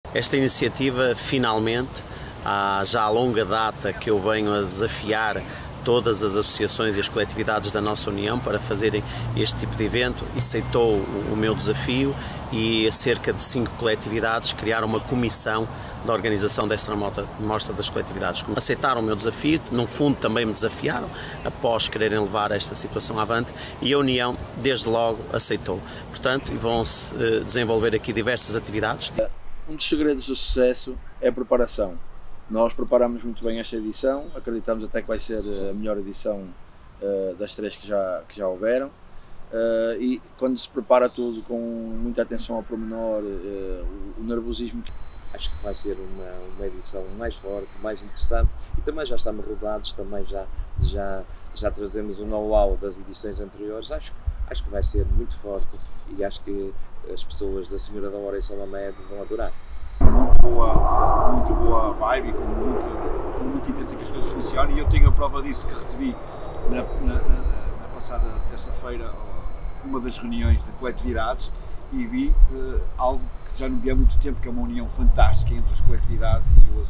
Esta iniciativa, finalmente, há já longa data que eu venho a desafiar todas as associações e as coletividades da nossa União para fazerem este tipo de evento. Aceitou o meu desafio e cerca de 5 coletividades criaram uma comissão da organização desta mostra das coletividades. Aceitaram o meu desafio, no fundo também me desafiaram, após quererem levar esta situação avante, e a União, desde logo, aceitou. Portanto, vão-se desenvolver aqui diversas atividades. Um dos segredos do sucesso é a preparação. Nós preparamos muito bem esta edição, acreditamos até que vai ser a melhor edição das 3 que já houveram, e quando se prepara tudo com muita atenção ao pormenor, o nervosismo. Acho que vai ser uma edição mais forte, mais interessante, e também já estamos rodados, também já trazemos o know-how das edições anteriores. Acho que vai ser muito forte e acho que as pessoas da Senhora da Hora e São Mamed vão adorar. Muito boa vibe, com muito interesse que as coisas funcionem, e eu tenho a prova disso que recebi na passada terça-feira uma das reuniões de coletividades e vi algo que já não vi há muito tempo, que é uma união fantástica entre as coletividades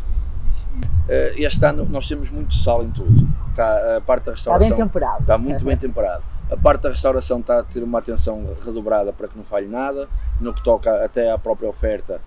e este ano nós temos muito sal em tudo. A parte da restauração está bem temperado. Está muito bem temperado. A parte da restauração está a ter uma atenção redobrada para que não falhe nada, no que toca até à própria oferta,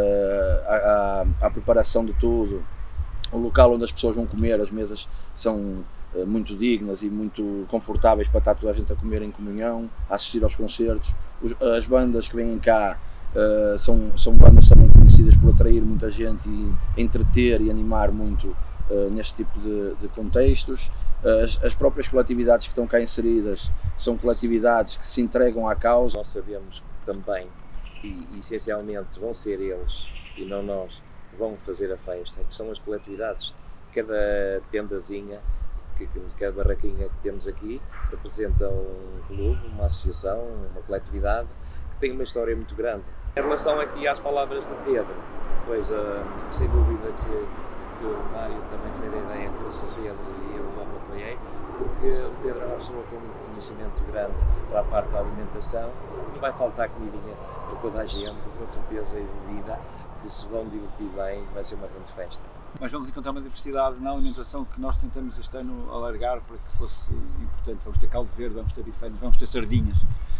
à preparação de tudo, o local onde as pessoas vão comer, as mesas são muito dignas e muito confortáveis para estar toda a gente a comer em comunhão, a assistir aos concertos. As bandas que vêm cá são bandas também conhecidas por atrair muita gente e entreter e animar muito neste tipo de contextos. As próprias coletividades que estão cá inseridas são coletividades que se entregam à causa. Nós sabemos que também, e essencialmente vão ser eles e não nós, que vão fazer a festa, que são as coletividades. Cada tendazinha, cada barraquinha que temos aqui representa um clube, uma associação, uma coletividade que tem uma história muito grande. Em relação aqui às palavras de Pedro, pois sem dúvida que o Mário também foi da ideia que fosse o Pedro e eu logo apoiei, porque o Pedro é uma pessoa com um conhecimento grande para a parte da alimentação. Não vai faltar comidinha para toda a gente, com certeza, e bebida, que se vão divertir bem, vai ser uma grande festa. Mas vamos encontrar uma diversidade na alimentação que nós tentamos este ano alargar para que fosse importante. Vamos ter caldo verde, vamos ter bifeiros, vamos ter sardinhas.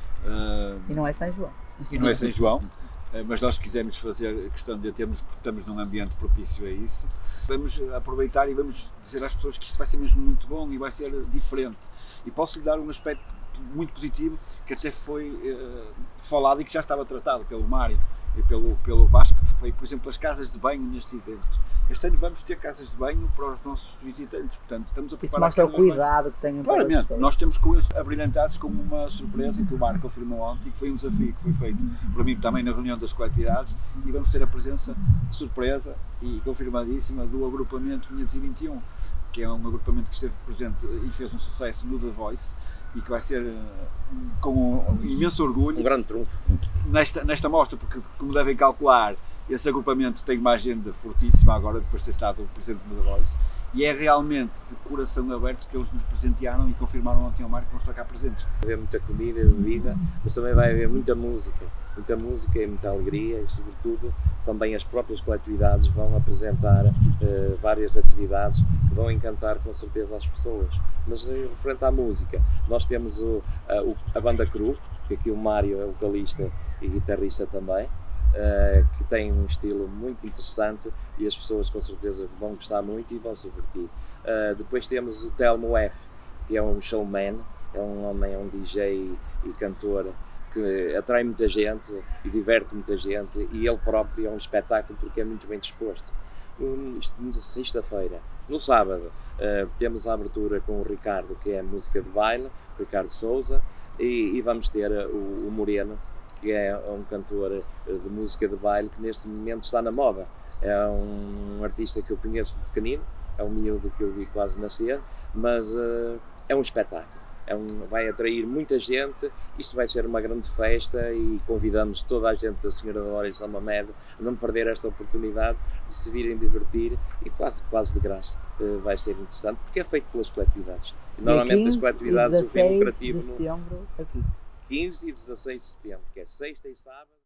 E não é São João. E não é São João, mas nós quisemos fazer questão de termos, porque estamos num ambiente propício a isso. Vamos aproveitar e vamos dizer às pessoas que isto vai ser mesmo muito bom e vai ser diferente. E posso lhe dar um aspecto muito positivo, que até foi falado e que já estava tratado pelo Mário e pelo Vasco, que foi, por exemplo, as casas de banho neste evento. Este ano vamos ter casas de banho para os nossos visitantes, portanto estamos a preparar. Isso mostra o cuidado que têm para as pessoas. Nós temos coisas abrilhantadas como uma surpresa que o Mário confirmou ontem, que foi um desafio que foi feito para mim também na reunião das coletividades, e vamos ter a presença surpresa e confirmadíssima do agrupamento 521, que é um agrupamento que esteve presente e fez um sucesso no The Voice, e que vai ser com um imenso orgulho um grande trunfo nesta mostra, porque, como devem calcular, esse agrupamento tem uma agenda fortíssima agora, depois de ter estado presente no The Voice, e é realmente de coração aberto que eles nos presentearam e confirmaram ontem ao Mário que vão estar cá presentes. Vai haver muita comida e bebida, mas também vai haver muita música e muita alegria, e sobretudo também as próprias coletividades vão apresentar várias atividades que vão encantar com certeza as pessoas. Mas referente à música, nós temos a banda Cru, que aqui o Mário é vocalista e guitarrista também, que tem um estilo muito interessante e as pessoas com certeza vão gostar muito e vão se divertir. Depois temos o Telmo F, que é um showman, é um homem, é um DJ e cantor que atrai muita gente e diverte muita gente, e ele próprio é um espetáculo porque é muito bem disposto. Isto na sexta-feira. No sábado temos a abertura com o Ricardo, que é música de baile, Ricardo Souza, e vamos ter o Moreno, que é um cantor de música de baile que neste momento está na moda. É um artista que eu conheço de pequenino, é um miúdo que eu vi quase nascer, mas é um espetáculo. Vai atrair muita gente, isto vai ser uma grande festa e convidamos toda a gente da Senhora da Hora e São Mamed a não perder esta oportunidade de se virem divertir, e quase de graça. Vai ser interessante porque é feito pelas coletividades. E normalmente as coletividades, o fim lucrativo. 15 e 16 de setembro aqui. 15 e 16 de setembro, que é sexta e sábado.